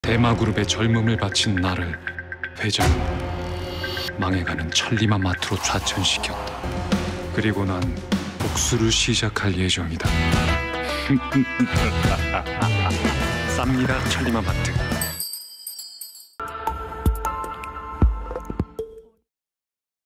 대마그룹의 젊음을 바친 나를 회장은 망해가는 천리마마트로 좌천시켰다. 그리고 난 복수를 시작할 예정이다. 쌉니다, 천리마마트.